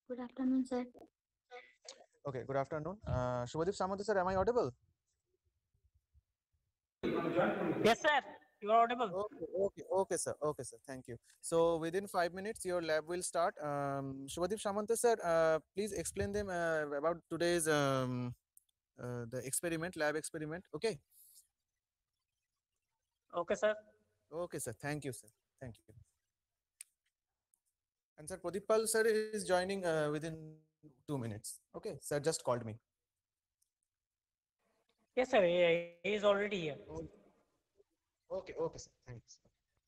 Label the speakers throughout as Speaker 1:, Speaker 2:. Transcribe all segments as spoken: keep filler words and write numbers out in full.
Speaker 1: Good afternoon, sir.
Speaker 2: Okay, good afternoon. Uh, Shubhadeep Samant sir, am I audible?
Speaker 3: Yes, sir. You are audible.
Speaker 2: Okay, okay, okay, sir. Okay, sir. Thank you. So within five minutes, your lab will start. Um, Shubhadeep Samant sir, uh, please explain them uh, about today's um, uh, the experiment, lab experiment. Okay.
Speaker 3: Okay, sir.
Speaker 2: Okay, sir. Thank you, sir. Thank you. And sir, Pradipal sir is joining uh, within two minutes. Okay, sir just called me.
Speaker 3: Yes, sir. He, he is already here.
Speaker 2: Oh, okay, okay, sir. Thanks.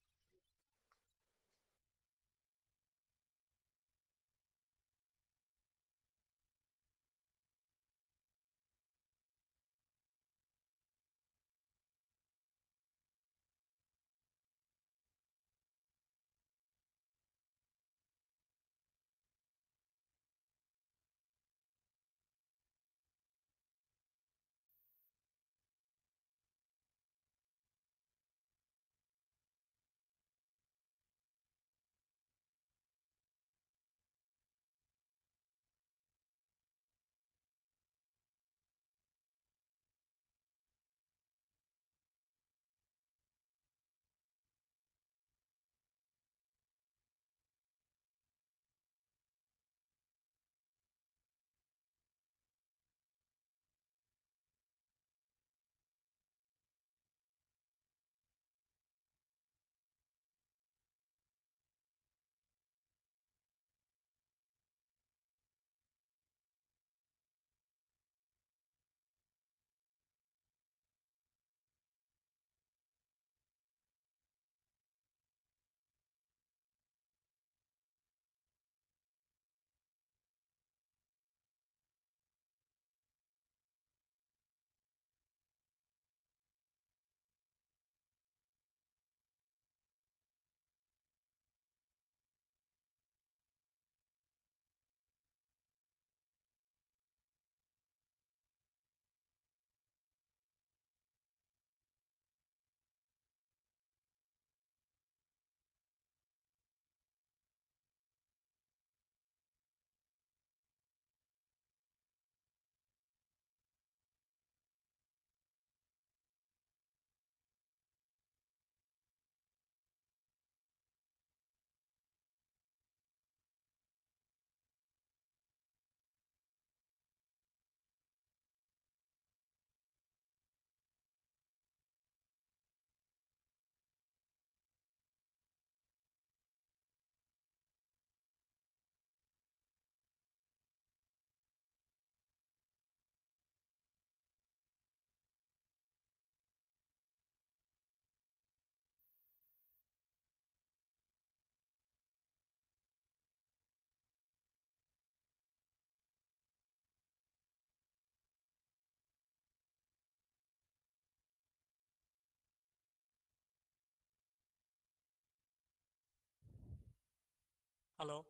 Speaker 3: Hello.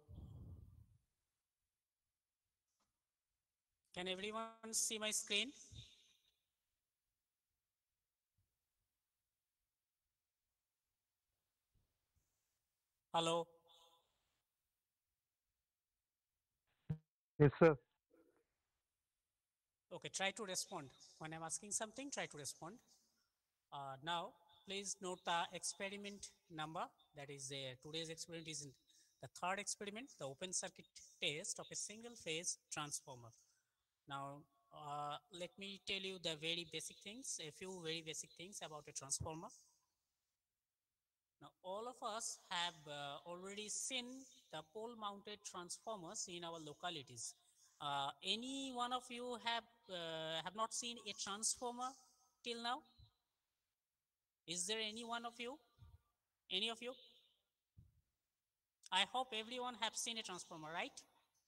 Speaker 3: Can everyone see my screen? Hello.
Speaker 4: Yes, sir.
Speaker 3: Okay, try to respond. When I'm asking something, try to respond. Uh, now, please note the experiment number. That is, uh, today's experiment is in the third experiment, the open circuit test of a single phase transformer. Now, uh, let me tell you the very basic things, a few very basic things about a transformer. Now, all of us have uh, already seen the pole mounted transformers in our localities. Uh, any one of you have, uh, have not seen a transformer till now? Is there any one of you? Any of you? I hope everyone have seen a transformer, right?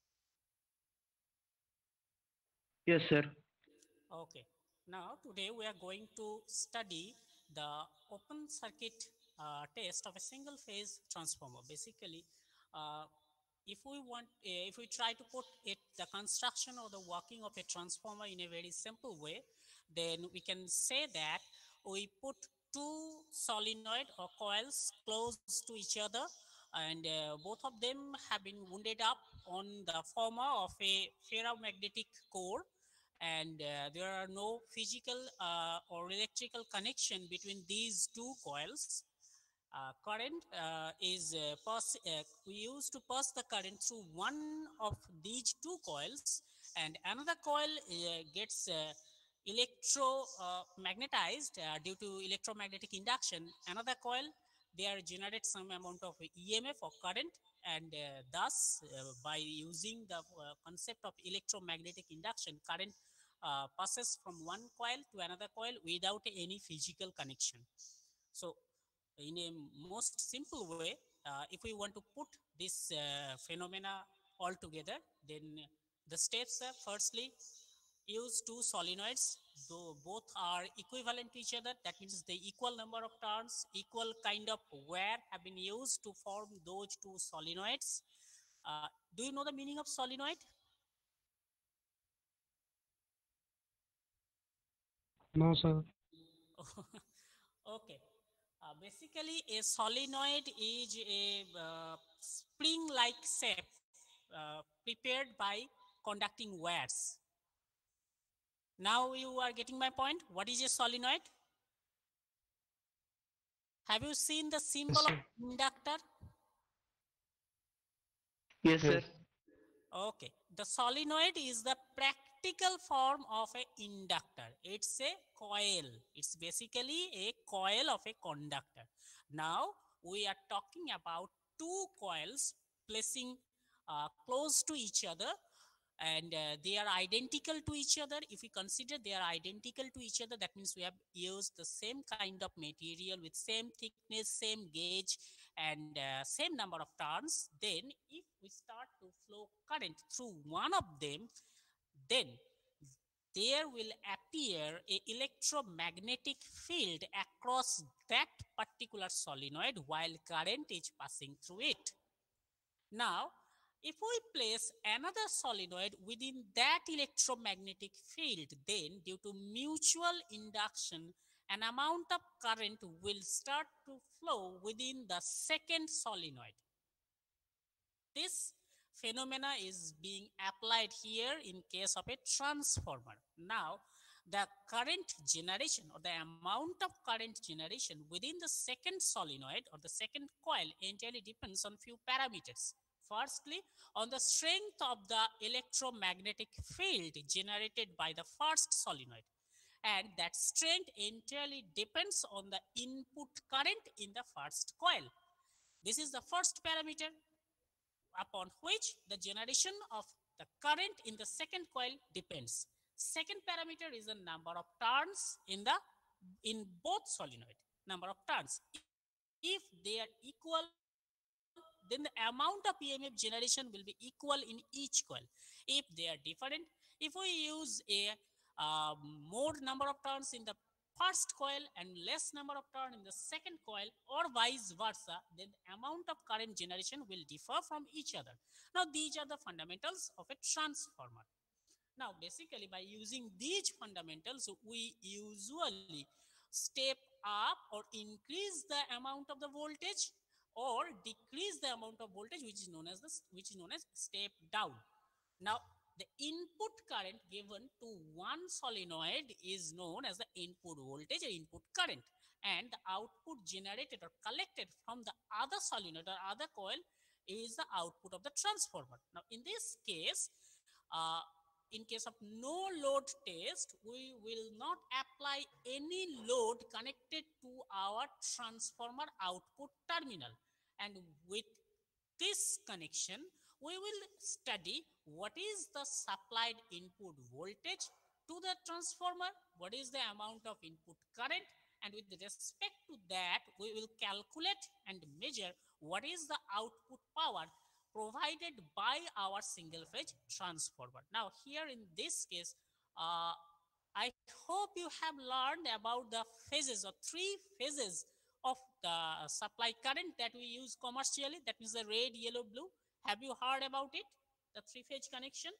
Speaker 4: Yes, sir.
Speaker 3: Okay. Now, today we are going to study the open circuit uh, test of a single phase transformer. Basically, uh, if we want, uh, if we try to put it, the construction or the working of a transformer in a very simple way, then we can say that we put two solenoid or coils close to each other, and uh, both of them have been wounded up on the former of a ferromagnetic core, and uh, there are no physical uh, or electrical connection between these two coils. Uh, current uh, is uh, pass, uh, we use to pass the current through one of these two coils, and another coil uh, gets uh, electro uh, magnetized uh, due to electromagnetic induction. Another coil there generates some amount of E M F or current, and uh, thus uh, by using the uh, concept of electromagnetic induction, current uh, passes from one coil to another coil without any physical connection. So in a most simple way, uh, if we want to put this uh, phenomena all together, then the steps are firstly use two solenoids, though both are equivalent to each other. That means the equal number of turns, equal kind of wear have been used to form those two solenoids. Uh, do you know the meaning of solenoid?
Speaker 4: No, sir.
Speaker 3: Okay. Uh, basically, a solenoid is a uh, spring-like shape uh, prepared by conducting wires. Now you are getting my point. What is a solenoid? Have you seen the symbol
Speaker 4: Yes,
Speaker 3: of
Speaker 4: sir.
Speaker 3: inductor?
Speaker 4: Yes, sir. Yes.
Speaker 3: Okay. The solenoid is the practical form of an inductor. It's a coil. It's basically a coil of a conductor. Now we are talking about two coils placing uh, close to each other, and uh, they are identical to each other. If we consider they are identical to each other, that means we have used the same kind of material with same thickness, same gauge, and uh, same number of turns. Then if we start to flow current through one of them, then there will appear a electromagnetic field across that particular solenoid while current is passing through it. Now, if we place another solenoid within that electromagnetic field, then due to mutual induction, an amount of current will start to flow within the second solenoid. This phenomena is being applied here in case of a transformer. Now, the current generation or the amount of current generation within the second solenoid or the second coil entirely depends on few parameters. Firstly, on the strength of the electromagnetic field generated by the first solenoid, and that strength entirely depends on the input current in the first coil. This is the first parameter upon which the generation of the current in the second coil depends. Second parameter is the number of turns in the in both solenoid, number of turns. If they are equal, then the amount of E M F generation will be equal in each coil. If they are different, if we use a uh, more number of turns in the first coil and less number of turn in the second coil, or vice versa, then the amount of current generation will differ from each other. Now these are the fundamentals of a transformer. Now basically by using these fundamentals, we usually step up or increase the amount of the voltage or decrease the amount of voltage, which is known as the which is known as step down. Now the input current given to one solenoid is known as the input voltage or input current, and the output generated or collected from the other solenoid or other coil is the output of the transformer. Now in this case, uh, in case of no load test, we will not apply any load connected to our transformer output terminal. And with this connection, we will study what is the supplied input voltage to the transformer, what is the amount of input current, and with respect to that, we will calculate and measure what is the output power provided by our single phase transformer. Now here in this case, uh, I hope you have learned about the phases or three phases of the supply current that we use commercially. That means the red, yellow, blue. Have you heard about it? The three phase connection?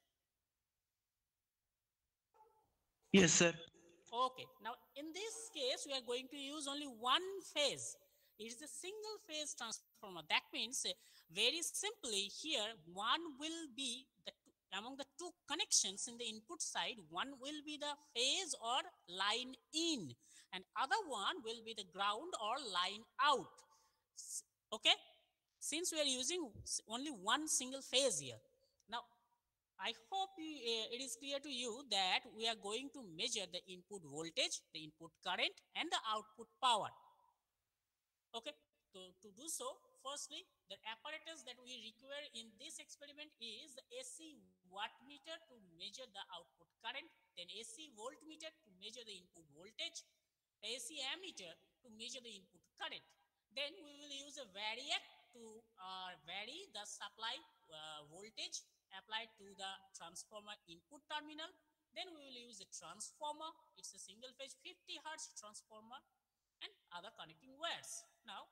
Speaker 4: Yes, sir.
Speaker 3: Okay, now in this case, we are going to use only one phase. It is a single phase transformer. That means uh, very simply here, one will be the among the two connections in the input side, one will be the phase or line in, and other one will be the ground or line out. Okay, since we are using only one single phase here. Now I hope you, uh, it is clear to you that we are going to measure the input voltage, the input current, and the output power. Okay, so to do so, firstly, the apparatus that we require in this experiment is the A C wattmeter to measure the output current, then A C voltmeter to measure the input voltage, A C ammeter to measure the input current. Then we will use a variac to uh, vary the supply uh, voltage applied to the transformer input terminal. Then we will use a transformer. It's a single phase fifty hertz transformer and other connecting wires. Now,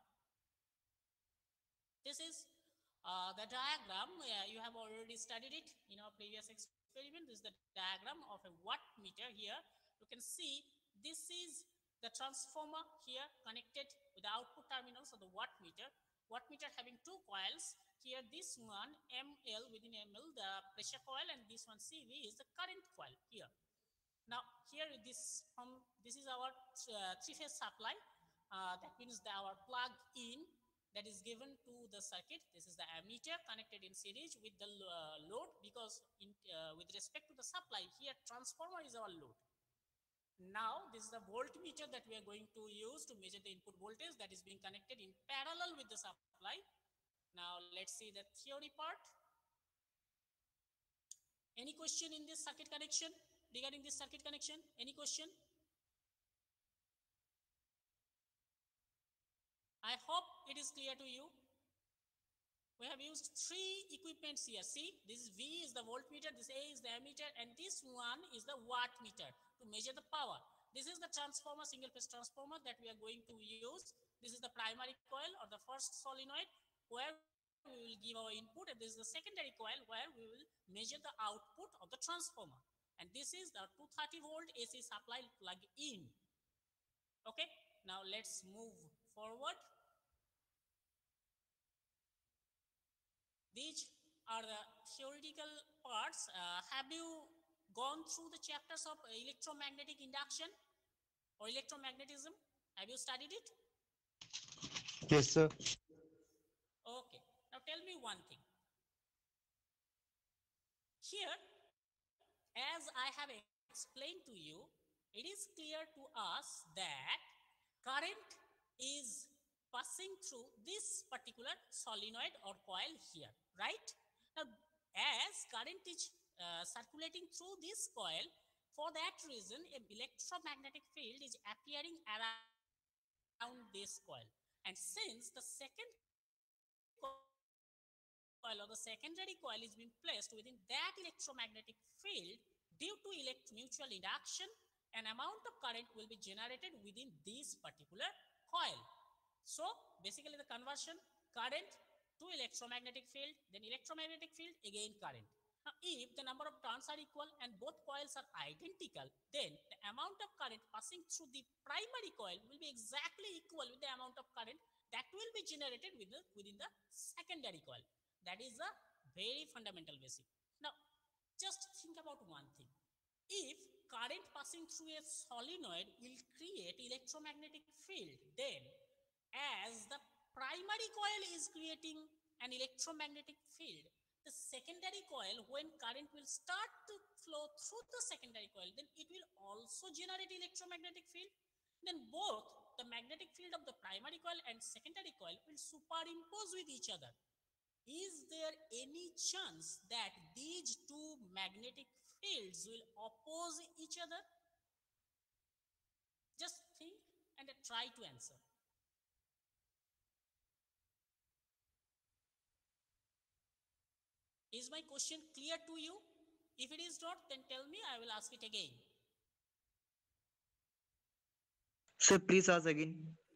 Speaker 3: this is uh, the diagram. Uh, you have already studied it in our previous experiment. This is the diagram of a wattmeter here. You can see this is the transformer here connected with the output terminals of the wattmeter. Wattmeter having two coils. Here this one M L within M L the pressure coil, and this one C V is the current coil here. Now here this from this is our uh, three-phase supply. Uh, that means that our plug in that is given to the circuit. This is the ammeter connected in series with the uh, load, because in, uh, with respect to the supply here transformer is our load. Now this is the voltmeter that we are going to use to measure the input voltage that is being connected in parallel with the supply. Now let's see the theory part. Any question in this circuit connection? Regarding this circuit connection, any question? I hope it is clear to you. We have used three equipments here. See, this is V is the voltmeter, this A is the ammeter, and this one is the wattmeter to measure the power. This is the transformer, single phase transformer that we are going to use. This is the primary coil or the first solenoid where we will give our input, and this is the secondary coil where we will measure the output of the transformer. And this is the two hundred thirty volt A C supply plug in. Okay, now let's move forward. These are the theoretical parts. Uh, have you gone through the chapters of electromagnetic induction or electromagnetism? Have you studied it?
Speaker 1: Yes, sir.
Speaker 3: Okay. Now tell me one thing. Here, as I have explained to you, it is clear to us that current is passing through this particular solenoid or coil here, right? Now, as current is uh, circulating through this coil, for that reason, an electromagnetic field is appearing around this coil. And since the second coil or the secondary coil is being placed within that electromagnetic field, due to elect mutual induction, an amount of current will be generated within this particular coil. So basically the conversion, current to electromagnetic field, then electromagnetic field, again current. Now if the number of turns are equal and both coils are identical, then the amount of current passing through the primary coil will be exactly equal with the amount of current that will be generated within the, within the secondary coil. That is a very fundamental basic. Now just think about one thing. If current passing through a solenoid will create electromagnetic field, then as the primary coil is creating an electromagnetic field, the secondary coil, when current will start to flow through the secondary coil, then it will also generate electromagnetic field. Then both the magnetic field of the primary coil and secondary coil will superimpose with each other. Is there any chance that these two magnetic fields will oppose each other? Just think and try to answer. Is my question clear to you? If it is not, then tell me, I will ask it again.
Speaker 1: Sir, please ask again.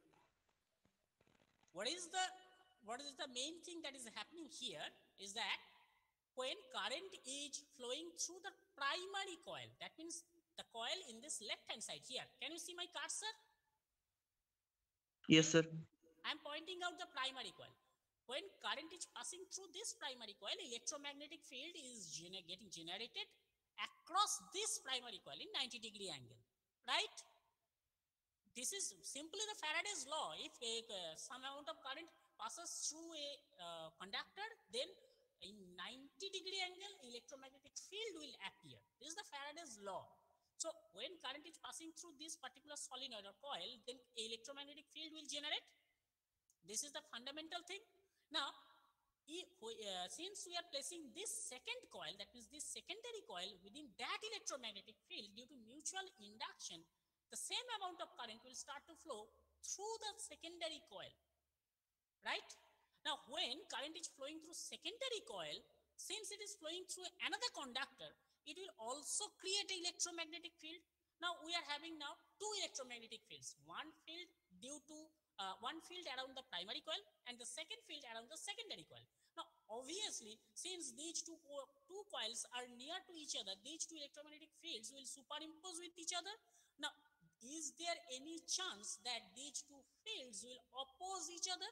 Speaker 3: What is the what is the main thing that is happening here is that when current is flowing through the primary coil, that means the coil in this left hand side here. Can you see my cursor?
Speaker 1: Yes, sir.
Speaker 3: I'm pointing out the primary coil. When current is passing through this primary coil, electromagnetic field is gener getting generated across this primary coil in ninety degree angle, right? This is simply the Faraday's law. If a, uh, some amount of current passes through a uh, conductor, then in ninety degree angle, electromagnetic field will appear. This is the Faraday's law. So when current is passing through this particular solenoid or coil, then electromagnetic field will generate. This is the fundamental thing. Now, if we, uh, since we are placing this second coil, that means this secondary coil, within that electromagnetic field, due to mutual induction, the same amount of current will start to flow through the secondary coil, right? Now, when current is flowing through secondary coil, since it is flowing through another conductor, it will also create an electromagnetic field. Now, we are having now two electromagnetic fields, one field due to uh, one field around the primary coil and the second field around the secondary coil. Now, obviously, since these two, co two coils are near to each other, these two electromagnetic fields will superimpose with each other. Now, is there any chance that these two fields will oppose each other?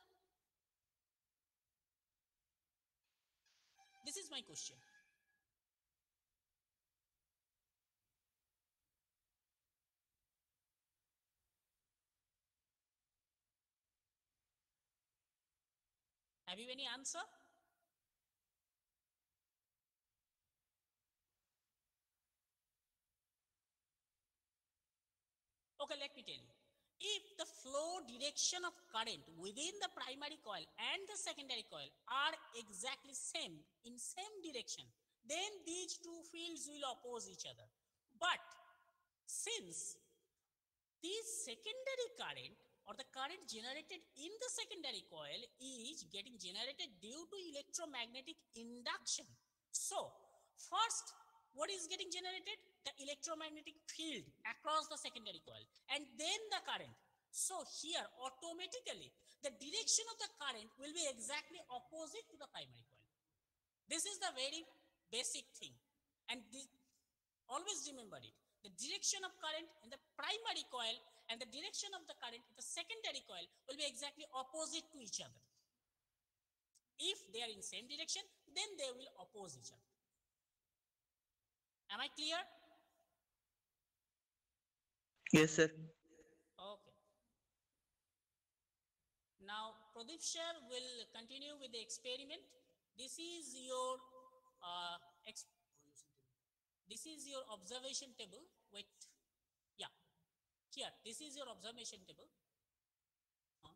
Speaker 3: This is my question. Have you any answer? Okay, let me tell you. If the flow direction of current within the primary coil and the secondary coil are exactly same, in same direction, then these two fields will oppose each other. But since this secondary current or the current generated in the secondary coil is getting generated due to electromagnetic induction. So, first, what is getting generated? The electromagnetic field across the secondary coil and then the current. So, here automatically the direction of the current will be exactly opposite to the primary coil. This is the very basic thing, and this, always remember it. The direction of current in the primary coil and the direction of the current in the secondary coil will be exactly opposite to each other. If they are in same direction, then they will oppose each other. Am I clear?
Speaker 1: Yes, sir.
Speaker 3: Okay. Now, Pradeep sir will continue with the experiment. This is your uh, ex this is your observation table. Wait, yeah, here, this is your observation table. Uh,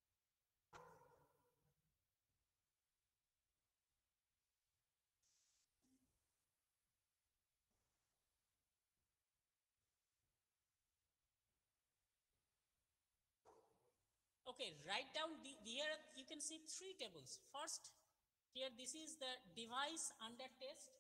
Speaker 3: Okay, write down the, here you can see three tables. First, here this is the device under test.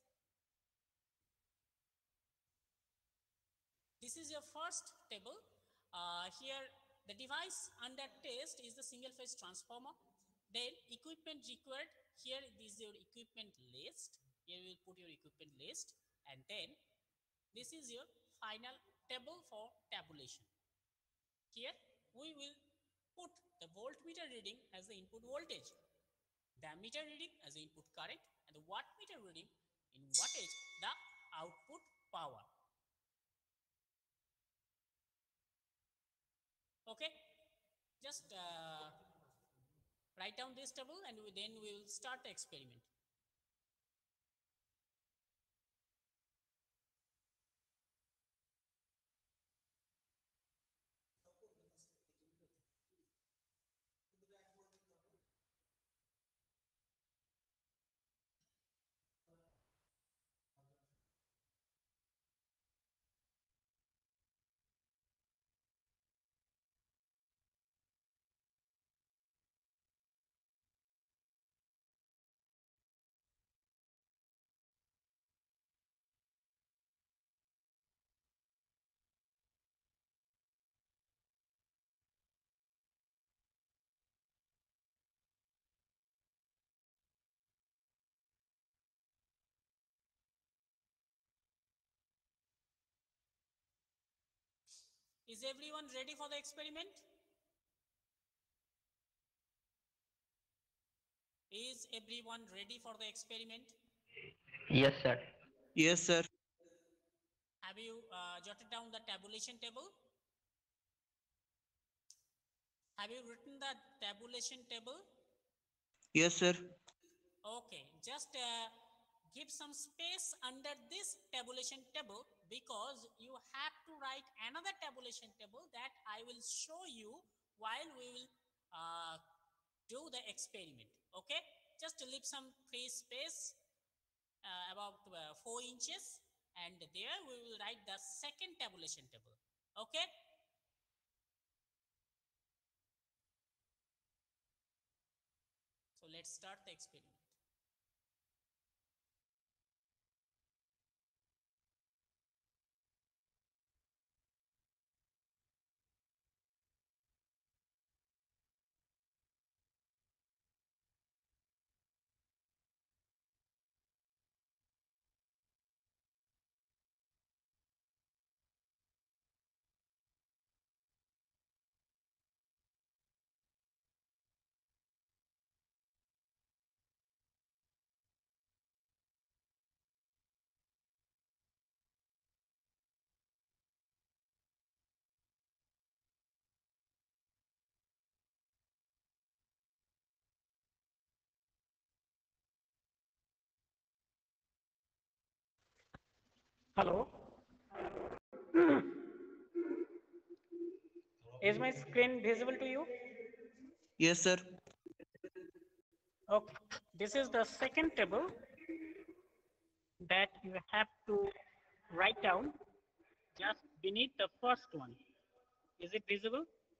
Speaker 3: This is your first table. Uh, here the device under test is the single phase transformer. Then equipment required. Here this is your equipment list. Here you will put your equipment list, and then this is your final table for tabulation. Here we will put the voltmeter reading as the input voltage, the ammeter reading as the input current, and the wattmeter reading in wattage the output power. Okay, just uh, write down this table and we, then we will start the experiment. Is everyone ready for the experiment? Is everyone ready for the experiment?
Speaker 4: Yes, sir.
Speaker 1: Yes, sir.
Speaker 3: Have you uh, jotted down the tabulation table? Have you written the tabulation table?
Speaker 1: Yes, sir.
Speaker 3: Okay, just uh, give some space under this tabulation table because you have to write another tabulation table that I will show you while we will uh, do the experiment. Okay, just leave some free space uh, about uh, four inches, and there we will write the second tabulation table. Okay. So let's start the experiment. Hello. Is my screen visible to you?
Speaker 1: Yes, sir.
Speaker 3: Okay. This is the second table that you have to write down just beneath the first one. Is it visible?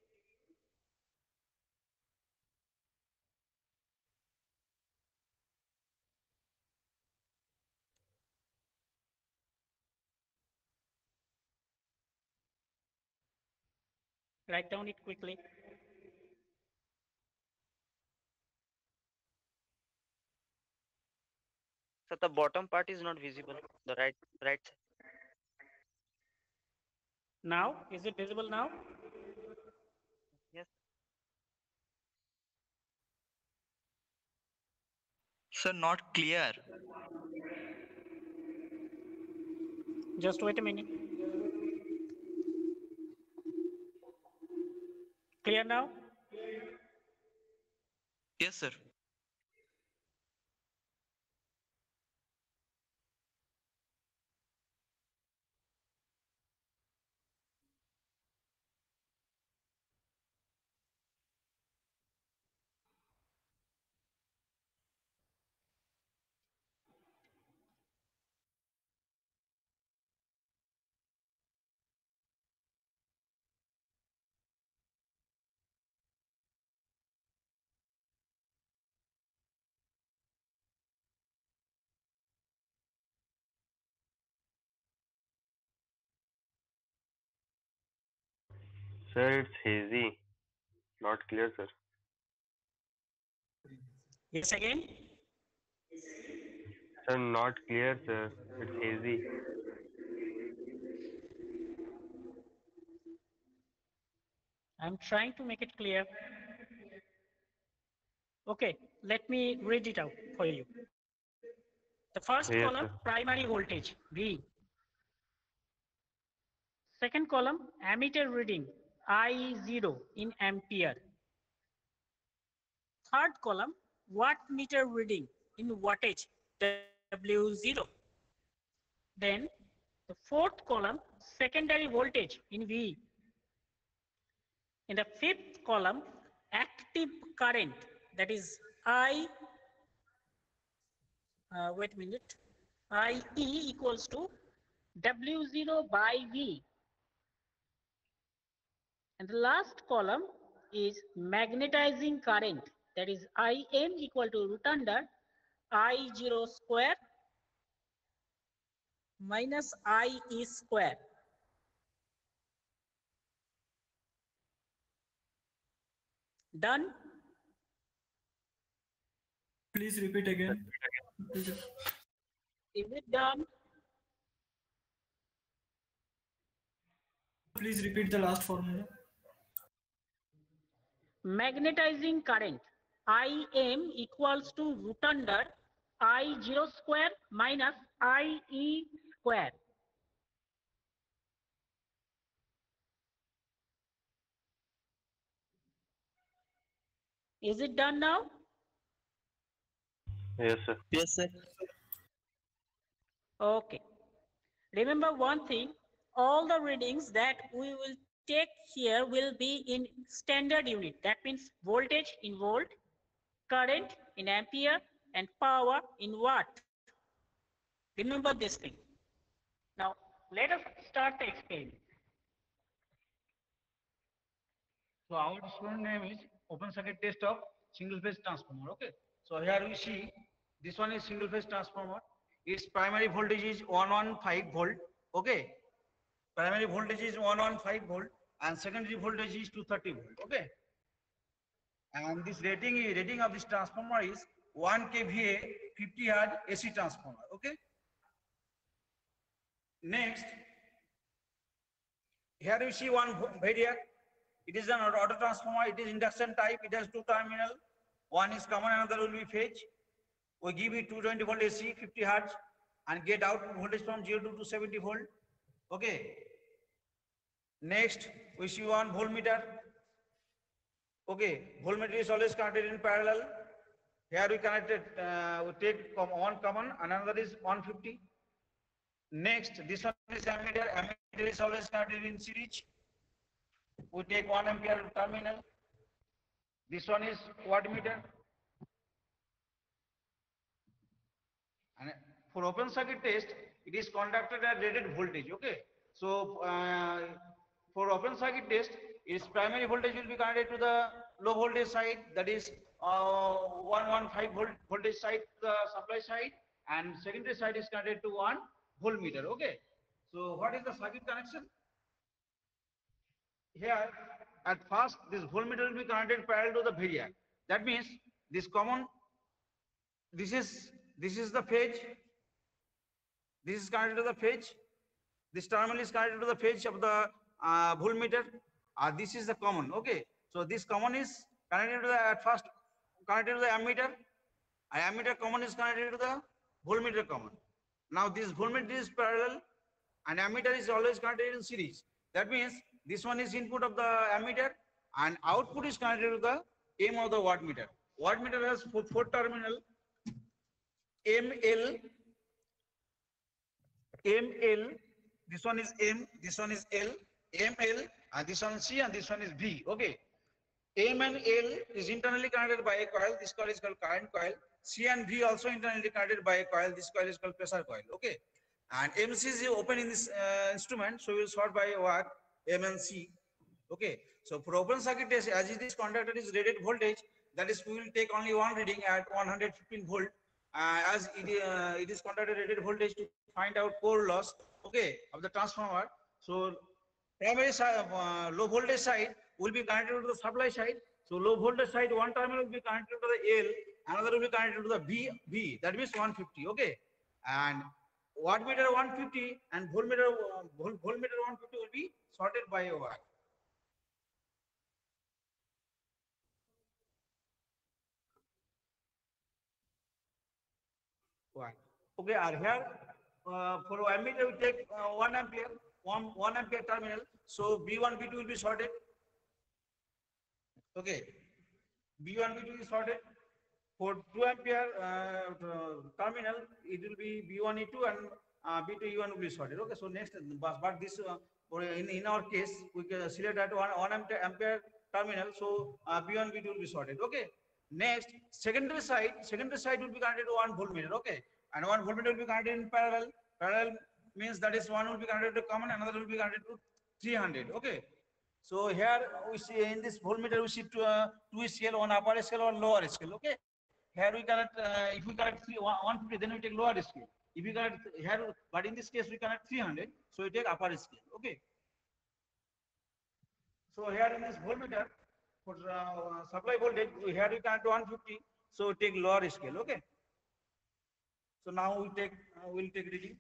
Speaker 3: Write down it quickly.
Speaker 5: So the bottom part is not visible. The right right side.
Speaker 3: Now, is it visible now?
Speaker 5: Yes.
Speaker 1: Sir, not clear.
Speaker 3: Just wait a minute. Clear now?
Speaker 1: Yes, sir.
Speaker 6: Sir, it's hazy. Not clear, sir.
Speaker 3: Yes, again.
Speaker 6: Sir, not clear, sir. It's hazy.
Speaker 3: I'm trying to make it clear. Okay, let me read it out for you. The first
Speaker 6: Yes,
Speaker 3: column,
Speaker 6: sir.
Speaker 3: primary voltage, V. Second column, ammeter reading, I zero in ampere. Third column, wattmeter reading in wattage, W zero. Then the fourth column, secondary voltage in V. In the fifth column, active current, that is I, uh, wait a minute, I E equals to W zero by V. And the last column is magnetizing current, that is I M equal to root under I zero square minus I E square. Done?
Speaker 7: Please repeat again.
Speaker 3: Is it done?
Speaker 7: Please repeat the last formula.
Speaker 3: Magnetizing current,
Speaker 8: I M equals to root under I zero square minus I E square. Is it done now?
Speaker 6: Yes, sir.
Speaker 1: Yes, sir.
Speaker 8: Okay. Remember one thing, all the readings that we will take here will be in standard unit. That means voltage in volt, current in ampere, and power in watt. Remember this thing. Now, let us start the experiment.
Speaker 9: So our student name is open circuit test of single phase transformer. Okay. So here we see this one is single phase transformer. Its primary voltage is one hundred fifteen volt. Okay. Primary voltage is one hundred fifteen volt and secondary voltage is two hundred thirty volt. Okay. And this rating rating of this transformer is one K V A fifty hertz A C transformer. Okay. Next, here you see one variac. It is an auto transformer. It is induction type. It has two terminal. One is common, another will be phase. We give it two hundred twenty volt A C, fifty hertz, and get output voltage from zero to two hundred seventy volt. Okay. Next, we see one voltmeter. Okay, voltmeter is always connected in parallel. Here we connected. Uh, we take one common, another is one hundred fifty. Next, this one is ammeter. Ammeter is always connected in series. We take one ampere terminal. This one is wattmeter. And for open circuit test, it is conducted at rated voltage. Okay. So uh, for open circuit test, its primary voltage will be connected to the low voltage side, that is uh, one hundred fifteen volt voltage side to the supply side, and secondary side is connected to one voltmeter. Okay. So what is the circuit connection? Here, at first, this voltmeter will be connected parallel to the variac. That means this common, this is this is the phase. This is connected to the phase. This terminal is connected to the phase of the uh, voltmeter. Uh, this is the common. Okay. So this common is connected to the at first connected to the ammeter. And ammeter common is connected to the voltmeter common. Now this voltmeter is parallel, and ammeter is always connected in series. That means this one is input of the ammeter and output is connected to the M of the wattmeter. Wattmeter has four, four terminal M L, M L, this one is M, this one is L, M L, and this one is C, and this one is V. Okay. M and L is internally connected by a coil. This coil is called current coil. C and V also internally connected by a coil. This coil is called pressure coil. Okay. And M C is open in this uh, instrument, so we will sort by what M and C. Okay. So for open circuit test, as this conductor is rated voltage, that is we will take only one reading at one hundred fifteen volt. Uh, as it, uh, it is conductor rated voltage to find out core loss. Okay, of the transformer. So primary side, uh, low voltage side will be connected to the supply side. So low voltage side, one terminal will be connected to the L, another will be connected to the V, V. That means one hundred fifty. Okay, and wattmeter one hundred fifty and voltmeter uh, vol voltmeter one hundred fifty will be sorted by a wire. Why? Okay, and here uh, for ammeter we take uh, one ampere, one one ampere terminal. So B one, B two will be sorted. Okay, B one, B two is sorted. For two ampere uh, terminal, it will be B one E two and uh, B two E one will be sorted. Okay, so next, but, but this uh, in in our case we can select that one one ampere, ampere terminal. So uh, B one, B two will be sorted. Okay. Next, secondary side, secondary side will be connected to one voltmeter. Okay, and one voltmeter will be connected in parallel. Parallel means that is one will be connected to common, another will be connected to three hundred. Okay. So here we see in this voltmeter we see two, uh, two scale, one upper scale, one lower scale. Okay. Here we connect, uh, if we connect three, one hundred fifty, then we take lower scale. If we connect here, but in this case we connect three hundred, so we take upper scale. Okay. So here in this voltmeter, for uh, supply voltage, here we connect one hundred fifty, so we take lower scale. Okay. So now we take, uh, we'll take reading.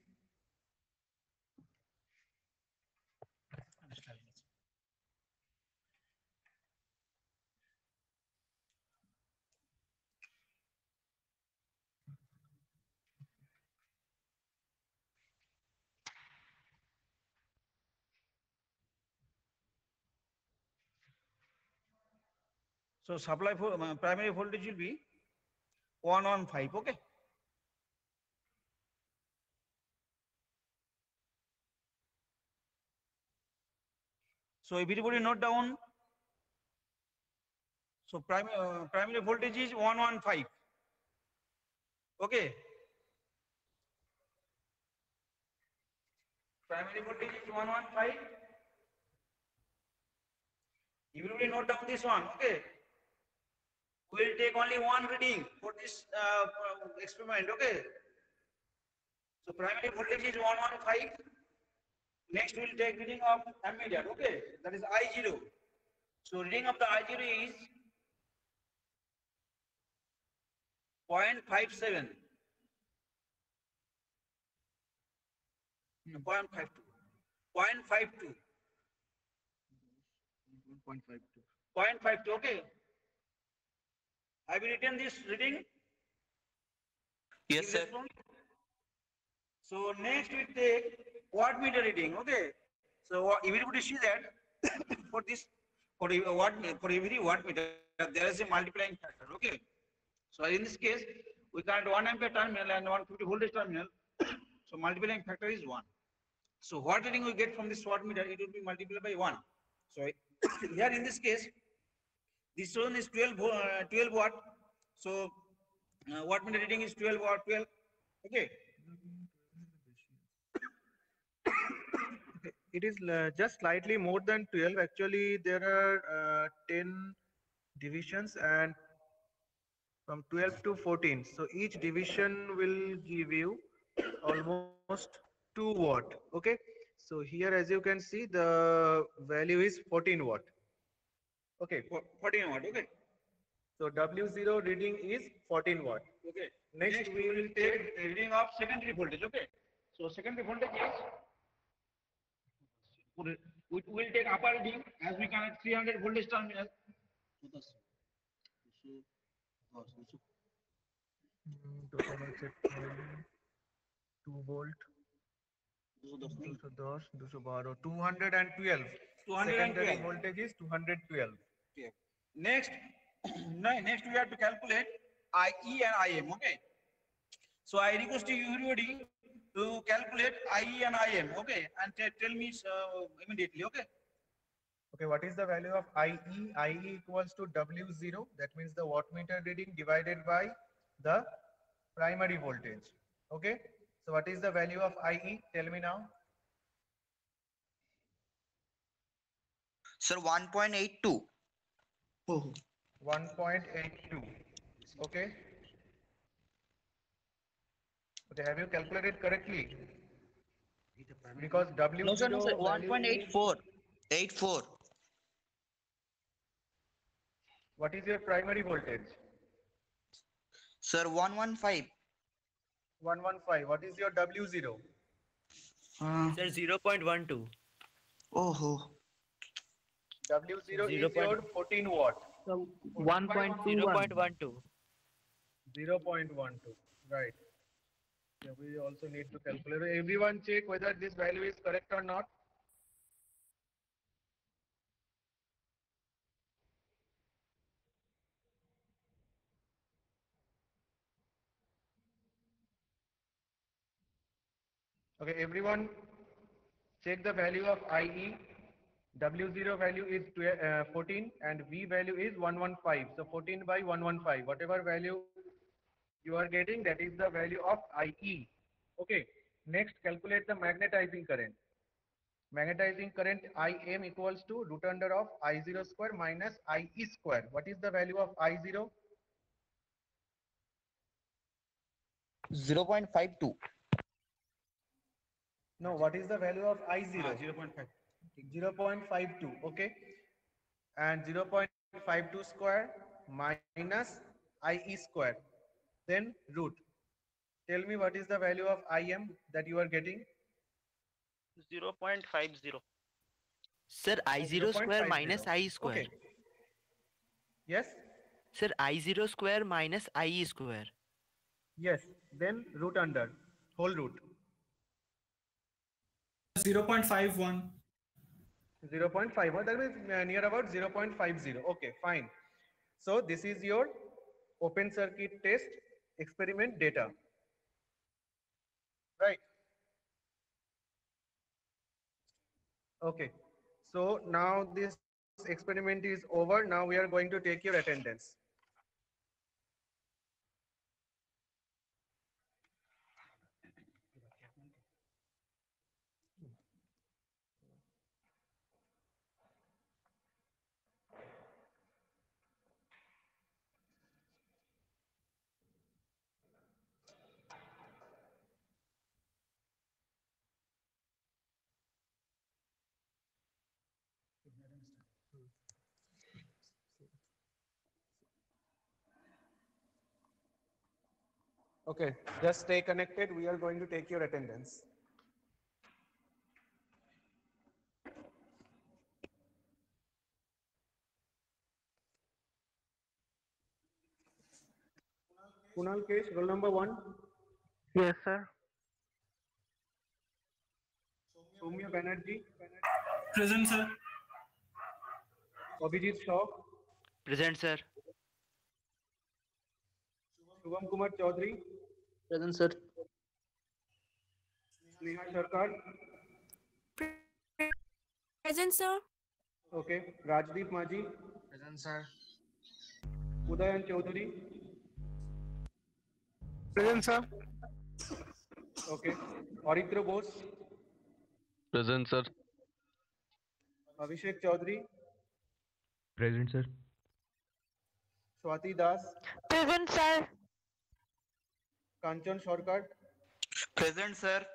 Speaker 9: So supply for uh, primary voltage will be one fifteen. Okay. So everybody note down. So primary uh, primary voltage is one fifteen. Okay. Primary voltage is one fifteen. Everybody note down this one. Okay. We will take only one reading for this uh, experiment. Okay. So primary voltage is one fifteen. Next we will take reading of ammeter. Okay. That is I zero. So reading of the I zero is zero point five seven. zero point five two. zero point five two. zero point five two. zero point five two. Okay. I will return this reading.
Speaker 1: Yes, sir.
Speaker 9: So next we take wattmeter reading. Okay. So everybody see that for this for a watt for every wattmeter there is a multiplying factor. Okay. So in this case we connect one ampere terminal and one fifty voltage terminal. So multiplying factor is one. So what reading we get from this wattmeter, it will be multiplied by one. So here in this case, this one is twelve, uh, twelve watt. So uh, wattmeter reading is twelve watt, twelve. Okay.
Speaker 2: It is uh, just slightly more than twelve. Actually, there are uh, ten divisions and from twelve to fourteen. So each division will give you almost two watt. Okay. So here, as you can see, the value is fourteen watt. Okay.
Speaker 9: fourteen watt. Okay.
Speaker 2: So W zero reading is fourteen watt.
Speaker 9: Okay.
Speaker 2: Next,
Speaker 9: Next
Speaker 2: we will take
Speaker 9: reading of secondary voltage. Okay. So secondary voltage is we will take upper reading as we connect three hundred voltage terminal.
Speaker 2: two volt, two hundred twelve. Secondary voltage is two hundred twelve.
Speaker 9: Okay. Next, next we have to calculate I E and I M. Okay. So I request you everybody to calculate I E and I M. Okay, and tell me uh, immediately. Okay.
Speaker 2: Okay, what is the value of I E? I E equals to W zero. That means the wattmeter reading divided by the primary voltage. Okay. So what is the value of I E? Tell me now.
Speaker 1: Sir, one point eight two. Oh.
Speaker 2: one point eight two. Okay. Okay, have you calculated correctly? Because W zero
Speaker 1: No, sir, no, sir. one point eight four. eighty-four.
Speaker 2: What is your primary voltage?
Speaker 1: Sir, one fifteen.
Speaker 2: one fifteen. What is your W zero?
Speaker 1: Uh,
Speaker 10: Sir, zero point one two.
Speaker 1: oh.
Speaker 2: W zero
Speaker 10: zero
Speaker 2: is your fourteen watt.
Speaker 10: So one point zero point one two.
Speaker 2: zero point one two. Right. Yeah, we also need to calculate. Everyone check whether this value is correct or not. Okay, everyone check the value of I E. W zero value is uh, fourteen and V value is one fifteen. So fourteen by one fifteen. Whatever value you are getting, that is the value of I E. Okay. Next, calculate the magnetizing current. Magnetizing current I M equals to root under of I zero square minus I E square. What is the value of I zero?
Speaker 1: zero point five two.
Speaker 2: No, what is the value of I zero?
Speaker 9: Ah, zero point five.
Speaker 2: zero point five two. Okay. And zero point five two square minus I E square. Then root. Tell me what is the value of I M that you are getting?
Speaker 5: zero point five zero.
Speaker 10: Sir, I zero square minus I square.
Speaker 2: Okay. Yes?
Speaker 10: Sir, I zero square minus I E square.
Speaker 2: Yes. Then root under. Whole root.
Speaker 7: zero point five one.
Speaker 2: zero point five one. That means uh, near about zero point five zero. Okay, fine. So this is your open circuit test experiment data. Right. Okay. So now this experiment is over. Now we are going to take your attendance. Okay, just stay connected. We are going to take your attendance. Kunal Kesh, roll number one.
Speaker 10: Yes, sir.
Speaker 2: Soumya Banerjee,
Speaker 7: Present, sir.
Speaker 2: Abhijit Shaw,
Speaker 10: Present, sir.
Speaker 2: Shubham Kumar Chaudhary,
Speaker 1: Present, sir.
Speaker 2: Sneha Sarkar,
Speaker 11: Present, sir.
Speaker 2: okay, Rajdeep Maji,
Speaker 1: Present, sir.
Speaker 2: Udayan Chaudhary,
Speaker 10: Present, sir.
Speaker 2: okay, Auritra Bose,
Speaker 6: Present, sir.
Speaker 2: Abhishek Chaudhary,
Speaker 6: Present, sir.
Speaker 2: Swati Das,
Speaker 11: Present, sir.
Speaker 2: Kanchan Sarkar,
Speaker 1: Present, sir.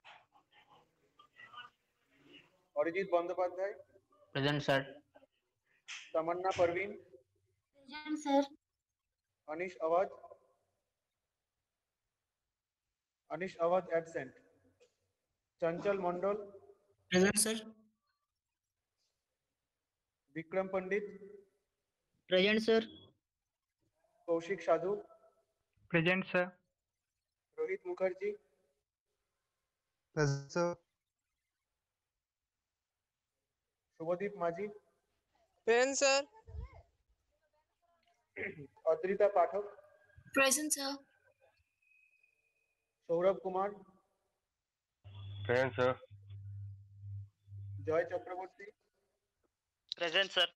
Speaker 2: Arijit Bandyopadhyay,
Speaker 4: Present, sir.
Speaker 2: Tamanna Parveen,
Speaker 11: Present, sir.
Speaker 2: Anish Awad, Anish Awad absent. Chanchal Mondal,
Speaker 7: Present, sir.
Speaker 2: Vikram Pandit,
Speaker 4: Present, sir.
Speaker 2: Kaushik Sadhu,
Speaker 10: Present, sir.
Speaker 2: Rohit Mukherjee,
Speaker 12: Present, sir.
Speaker 2: Shubhadeep Maji,
Speaker 11: Present, sir.
Speaker 2: Adrita Pathak,
Speaker 11: Present, sir.
Speaker 2: Saurabh Kumar,
Speaker 6: Present, sir.
Speaker 2: Joy Chakraborty,
Speaker 5: Present, sir.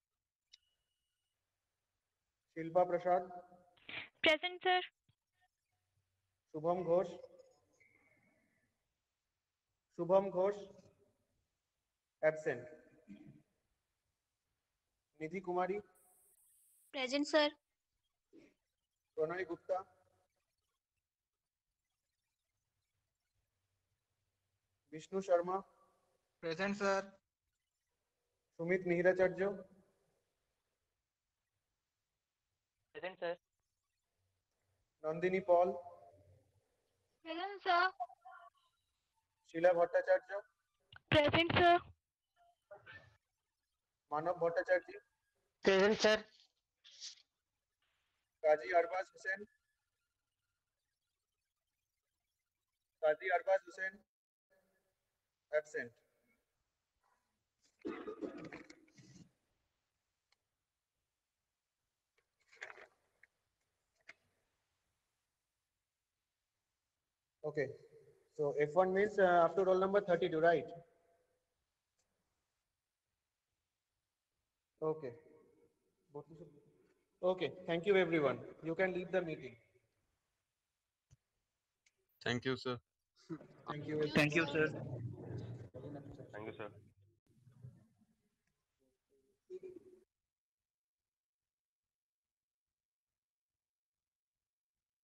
Speaker 2: Shilpa Prasad,
Speaker 11: Present, sir.
Speaker 2: Shubham Ghosh, Shubham Ghosh, absent. Nidhi Kumari,
Speaker 11: Present, sir.
Speaker 2: Pranay Gupta, Vishnu Sharma,
Speaker 1: Present, sir.
Speaker 2: Sumit Nihiracharya,
Speaker 4: Present, sir.
Speaker 2: Nandini Paul,
Speaker 11: Present, sir.
Speaker 2: Sheila Bhattacharya,
Speaker 11: Present, sir.
Speaker 2: Manav Bhattacharya,
Speaker 4: Present, sir.
Speaker 2: Kazi Arbaz Hussain, Kazi Arbaz Hussain, absent. Okay, so F one means uh, up to roll number thirty-two, right? Okay. Okay, thank you everyone. You can leave the meeting.
Speaker 6: Thank you, sir.
Speaker 2: Thank you.
Speaker 1: Thank you, sir.